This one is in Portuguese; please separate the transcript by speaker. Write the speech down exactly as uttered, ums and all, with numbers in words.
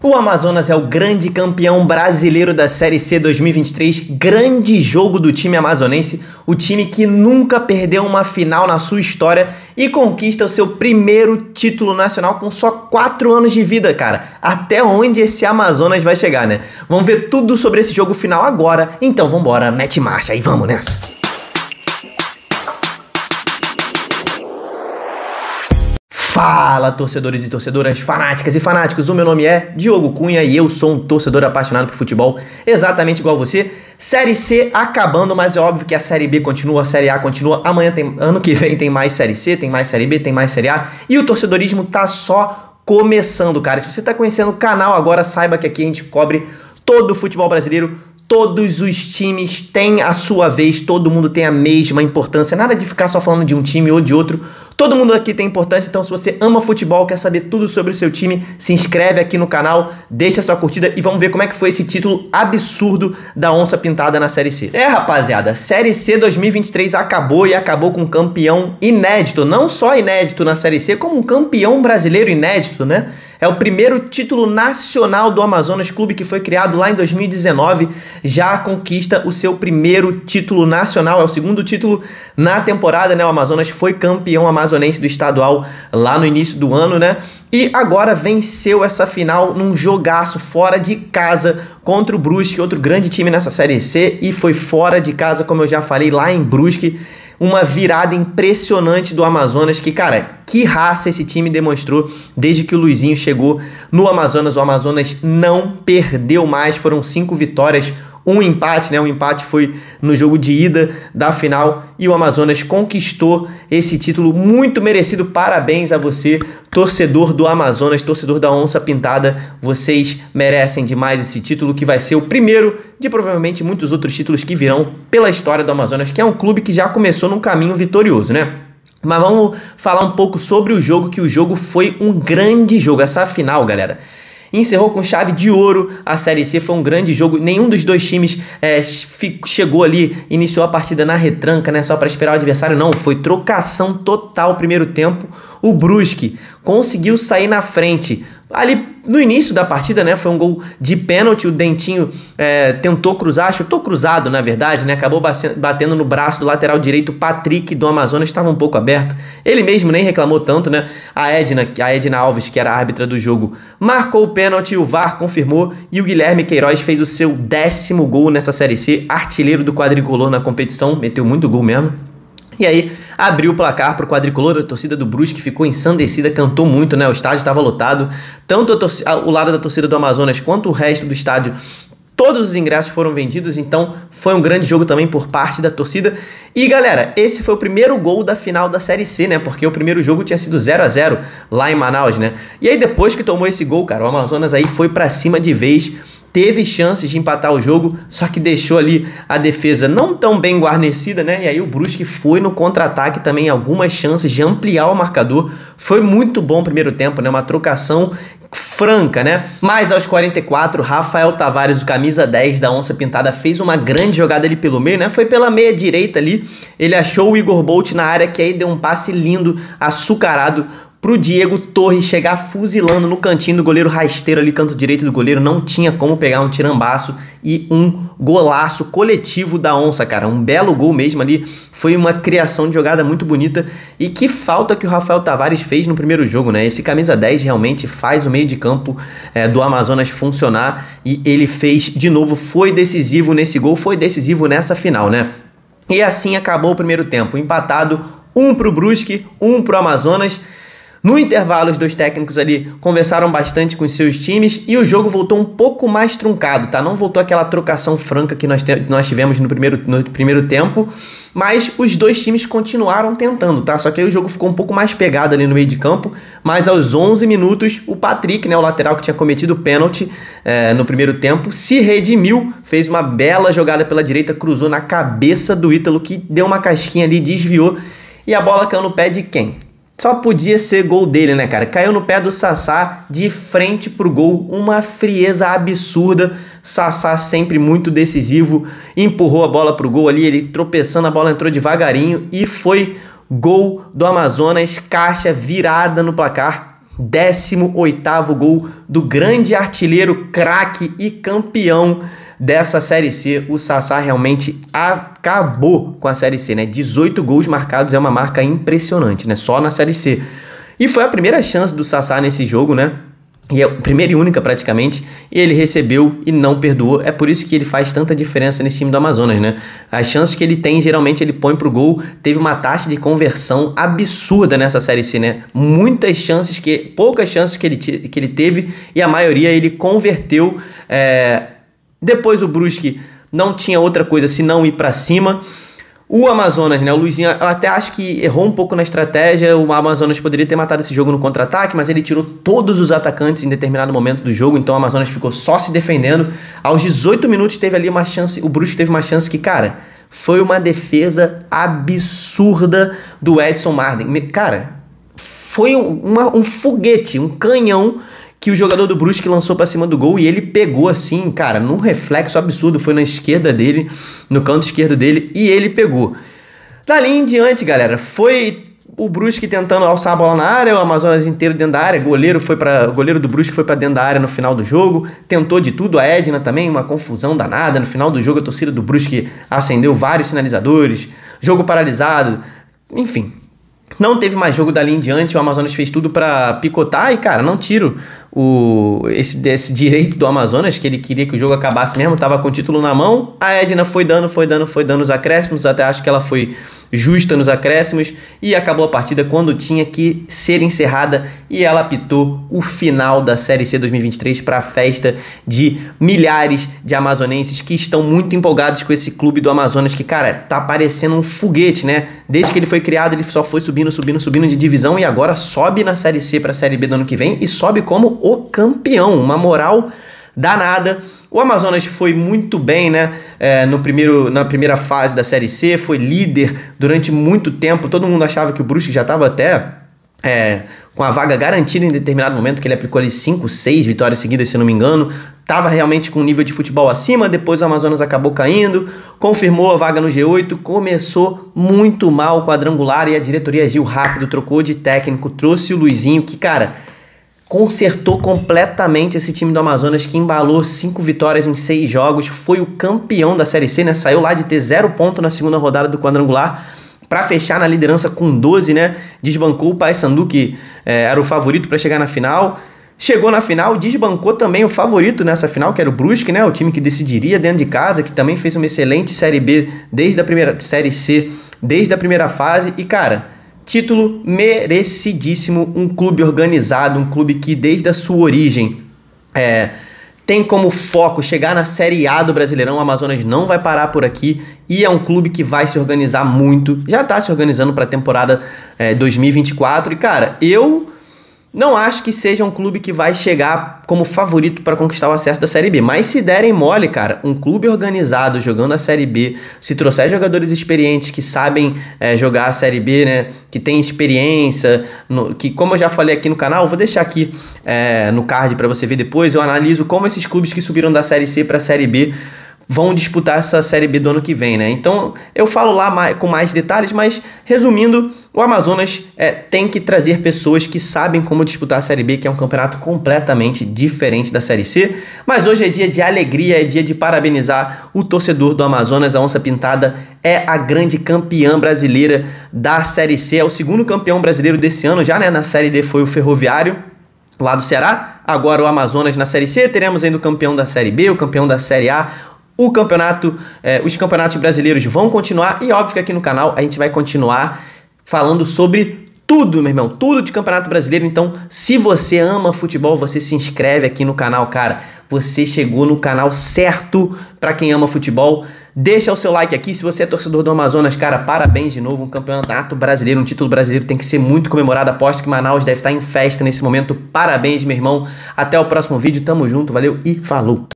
Speaker 1: O Amazonas é o grande campeão brasileiro da Série C dois mil e vinte e três, grande jogo do time amazonense, o time que nunca perdeu uma final na sua história e conquista o seu primeiro título nacional com só quatro anos de vida, cara. Até onde esse Amazonas vai chegar, né? Vamos ver tudo sobre esse jogo final agora, então vambora, mete marcha e vamos nessa! Fala, torcedores e torcedoras, fanáticas e fanáticos, o meu nome é Diogo Cunha e eu sou um torcedor apaixonado por futebol, exatamente igual você. Série C acabando, mas é óbvio que a Série B continua, a Série A continua, amanhã tem, ano que vem tem mais Série C, tem mais Série B, tem mais Série A, e o torcedorismo tá só começando, cara. Se você tá conhecendo o canal agora, saiba que aqui a gente cobre todo o futebol brasileiro. Todos os times têm a sua vez, todo mundo tem a mesma importância, nada de ficar só falando de um time ou de outro, todo mundo aqui tem importância, então se você ama futebol, quer saber tudo sobre o seu time, se inscreve aqui no canal, deixa sua curtida e vamos ver como é que foi esse título absurdo da Onça Pintada na Série C. É, rapaziada, Série C dois mil e vinte e três acabou e acabou com um campeão inédito, não só inédito na Série C, como um campeão brasileiro inédito, né? É o primeiro título nacional do Amazonas Clube, que foi criado lá em dois mil e dezenove, já conquista o seu primeiro título nacional, é o segundo título na temporada, né? O Amazonas foi campeão amazonense do estadual lá no início do ano, né? E agora venceu essa final num jogaço fora de casa contra o Brusque, outro grande time nessa Série C, e foi fora de casa, como eu já falei, lá em Brusque. Uma virada impressionante do Amazonas, que, cara, que raça esse time demonstrou desde que o Luizinho chegou no Amazonas. O Amazonas não perdeu mais, foram cinco vitórias, um empate, né? Um empate foi no jogo de ida da final e o Amazonas conquistou esse título muito merecido. Parabéns a você, torcedor do Amazonas, torcedor da Onça Pintada. Vocês merecem demais esse título, que vai ser o primeiro de provavelmente muitos outros títulos que virão pela história do Amazonas, que é um clube que já começou num caminho vitorioso, né? Mas vamos falar um pouco sobre o jogo, que o jogo foi um grande jogo. Essa final, galera, encerrou com chave de ouro a Série C, foi um grande jogo, nenhum dos dois times é, chegou ali, iniciou a partida na retranca, né, só para esperar o adversário, não, foi trocação total primeiro tempo. O Brusque conseguiu sair na frente ali no início da partida, né? Foi um gol de pênalti, o Dentinho é, tentou cruzar, chutou cruzado, na verdade, né? Acabou batendo no braço do lateral direito, Patrick do Amazonas, estava um pouco aberto. Ele mesmo nem reclamou tanto, né? A Edna, a Edna Alves, que era a árbitra do jogo, marcou o pênalti, o V A R confirmou e o Guilherme Queiroz fez o seu décimo gol nessa Série C, artilheiro do quadricolor na competição, meteu muito gol mesmo. E aí abriu o placar para o quadricolor, a torcida do Brusque ficou ensandecida, cantou muito, né? O estádio estava lotado, tanto a torcida, o lado da torcida do Amazonas quanto o resto do estádio, todos os ingressos foram vendidos, então foi um grande jogo também por parte da torcida. E galera, esse foi o primeiro gol da final da Série C, né? Porque o primeiro jogo tinha sido zero a zero lá em Manaus, né? E aí depois que tomou esse gol, cara, o Amazonas aí foi para cima de vez, teve chances de empatar o jogo, só que deixou ali a defesa não tão bem guarnecida, né? E aí o Brusque foi no contra-ataque também, algumas chances de ampliar o marcador. Foi muito bom o primeiro tempo, né? Uma trocação franca, né? Mas aos quarenta e quatro, Rafael Tavares, o camisa dez da Onça Pintada, fez uma grande jogada ali pelo meio, né? Foi pela meia direita ali, ele achou o Igor Bolt na área, que aí deu um passe lindo, açucarado, pro Diego Torres chegar fuzilando no cantinho do goleiro rasteiro ali, canto direito do goleiro, não tinha como pegar um tirambaço e um golaço coletivo da Onça, cara, um belo gol mesmo ali, foi uma criação de jogada muito bonita. E que falta que o Rafael Tavares fez no primeiro jogo, né? Esse camisa dez realmente faz o meio de campo é, do Amazonas funcionar e ele fez de novo, foi decisivo nesse gol, foi decisivo nessa final, né? E assim acabou o primeiro tempo, empatado, um pro Brusque, um pro Amazonas. No intervalo, os dois técnicos ali conversaram bastante com os seus times e o jogo voltou um pouco mais truncado, tá? Não voltou aquela trocação franca que nós, te nós tivemos no primeiro, no primeiro tempo, mas os dois times continuaram tentando, tá? Só que aí o jogo ficou um pouco mais pegado ali no meio de campo, mas aos onze minutos, o Patrick, né, o lateral que tinha cometido o pênalti é, no primeiro tempo, se redimiu, fez uma bela jogada pela direita, cruzou na cabeça do Ítalo, que deu uma casquinha ali, desviou, e a bola caiu no pé de quem? Só podia ser gol dele, né, cara? Caiu no pé do Sassá, de frente pro gol, uma frieza absurda. Sassá sempre muito decisivo, empurrou a bola pro gol ali, ele tropeçando, a bola entrou devagarinho e foi gol do Amazonas, caixa virada no placar. décimo oitavo gol do grande artilheiro, craque e campeão dessa Série C. O Sassá realmente acabou com a Série C, né? dezoito gols marcados é uma marca impressionante, né? Só na Série C. E foi a primeira chance do Sassá nesse jogo, né? E é a primeira e única praticamente, e ele recebeu e não perdoou. É por isso que ele faz tanta diferença nesse time do Amazonas, né? As chances que ele tem, geralmente ele põe pro gol. Teve uma taxa de conversão absurda nessa Série C, né? Muitas chances, que poucas chances que ele, que ele teve, e a maioria ele converteu. É... Depois o Brusque não tinha outra coisa senão ir para cima. O Amazonas, né, o Luizinho, eu até acho que errou um pouco na estratégia. O Amazonas poderia ter matado esse jogo no contra-ataque, mas ele tirou todos os atacantes em determinado momento do jogo, então o Amazonas ficou só se defendendo. Aos dezoito minutos teve ali uma chance, o Brusque teve uma chance que, cara, foi uma defesa absurda do Edson Marden. Cara, foi uma, um foguete, um canhão que o jogador do Brusque lançou pra cima do gol e ele pegou assim, cara, num reflexo absurdo, foi na esquerda dele, no canto esquerdo dele, e ele pegou. Dali em diante, galera, foi o Brusque tentando alçar a bola na área, o Amazonas inteiro dentro da área, goleiro foi para o goleiro do Brusque foi pra dentro da área no final do jogo, tentou de tudo, a Edna também, uma confusão danada, no final do jogo a torcida do Brusque acendeu vários sinalizadores, jogo paralisado, enfim. Não teve mais jogo dali em diante, o Amazonas fez tudo pra picotar e, cara, não tiro o, esse, esse direito do Amazonas, que ele queria que o jogo acabasse mesmo, tava com o título na mão. A Edna foi dando, foi dando, foi dando os acréscimos, até acho que ela foi justa nos acréscimos e acabou a partida quando tinha que ser encerrada e ela apitou o final da Série C dois mil e vinte e três para a festa de milhares de amazonenses que estão muito empolgados com esse clube do Amazonas que, cara, tá parecendo um foguete, né? Desde que ele foi criado, ele só foi subindo, subindo, subindo de divisão e agora sobe na Série C para a Série B do ano que vem e sobe como o campeão, uma moral danada. O Amazonas foi muito bem, né? É, no primeiro, na primeira fase da Série C, foi líder durante muito tempo. Todo mundo achava que o Brusque já estava até é, com a vaga garantida em determinado momento, que ele aplicou ali cinco, seis vitórias seguidas, se não me engano. Estava realmente com um nível de futebol acima, depois o Amazonas acabou caindo, confirmou a vaga no G oito, começou muito mal o quadrangular e a diretoria agiu rápido, trocou de técnico, trouxe o Luizinho, que, cara, consertou completamente esse time do Amazonas, que embalou cinco vitórias em seis jogos, foi o campeão da Série C, né? Saiu lá de ter zero ponto na segunda rodada do quadrangular para fechar na liderança com doze, né? Desbancou o Paysandu, que é, era o favorito para chegar na final. Chegou na final, desbancou também o favorito nessa final, que era o Brusque, né? O time que decidiria dentro de casa, que também fez uma excelente Série B desde a primeira Série C, desde a primeira fase. E, cara, título merecidíssimo, um clube organizado, um clube que desde a sua origem é, tem como foco chegar na Série A do Brasileirão. O Amazonas não vai parar por aqui e é um clube que vai se organizar muito, já está se organizando para a temporada é, dois mil e vinte e quatro e, cara, eu não acho que seja um clube que vai chegar como favorito para conquistar o acesso da Série B. Mas se derem mole, cara, um clube organizado jogando a Série B, se trouxer jogadores experientes que sabem é, jogar a Série B, né, que tem experiência, no, que como eu já falei aqui no canal, vou deixar aqui é, no card para você ver depois, eu analiso como esses clubes que subiram da Série C para a Série B vão disputar essa Série B do ano que vem, né? Então, eu falo lá mais, com mais detalhes, mas resumindo, o Amazonas é, tem que trazer pessoas que sabem como disputar a Série B, que é um campeonato completamente diferente da Série C. Mas hoje é dia de alegria, é dia de parabenizar o torcedor do Amazonas. A Onça Pintada é a grande campeã brasileira da Série C, é o segundo campeão brasileiro desse ano, já, né? Na Série D foi o Ferroviário, lá do Ceará. Agora o Amazonas na Série C, teremos ainda o campeão da Série B, o campeão da Série A. O campeonato, eh, os campeonatos brasileiros vão continuar e óbvio que aqui no canal a gente vai continuar falando sobre tudo, meu irmão, tudo de campeonato brasileiro. Então, se você ama futebol, você se inscreve aqui no canal, cara. Você chegou no canal certo para quem ama futebol. Deixa o seu like aqui. Se você é torcedor do Amazonas, cara, parabéns de novo. Um campeonato brasileiro, um título brasileiro tem que ser muito comemorado. Aposto que Manaus deve estar em festa nesse momento. Parabéns, meu irmão. Até o próximo vídeo. Tamo junto, valeu e falou.